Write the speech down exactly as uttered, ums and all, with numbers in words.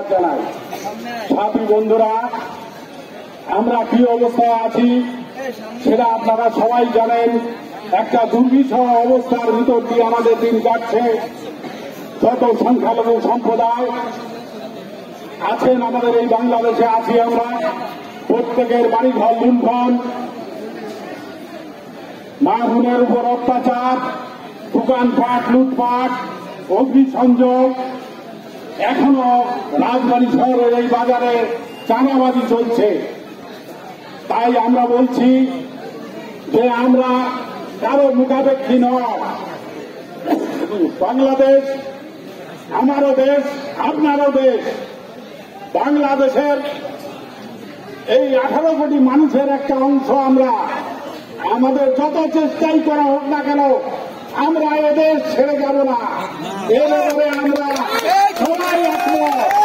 ধন্যবাদ জানাই। সাথী বন্ধুরা, আমরা কি অবস্থায় আছি সেটা আপনারা সবাই জানেন। একটা দুর্বিষহ অবস্থার ভিতর দিয়ে আমাদের দিন কাটছে। যত সংখ্যালঘু সম্প্রদায় আছেন আমাদের এই বাংলাদেশে আছি আমরা, প্রত্যেকের বাড়িঘর লুণ্ঠন, মা বোনের উপর অত্যাচার, দোকানপাট লুটপাট, অগ্নিসংযোগ, এখনো রাজধানী শহরের এই বাজারে চাঁদাবাজি চলছে। তাই আমরা বলছি যে আমরা কারো মুখাপেক্ষী নয়। বাংলাদেশ আমারও দেশ, আপনারও দেশ। বাংলাদেশের এই আঠারো কোটি মানুষের একটা অংশ আমরা। আমাদের যত চেষ্টাই করা হোক না কেন, আমরা এদেশ ছেড়ে যাব না। এ ব্যাপারে আমরা সবাই একমত।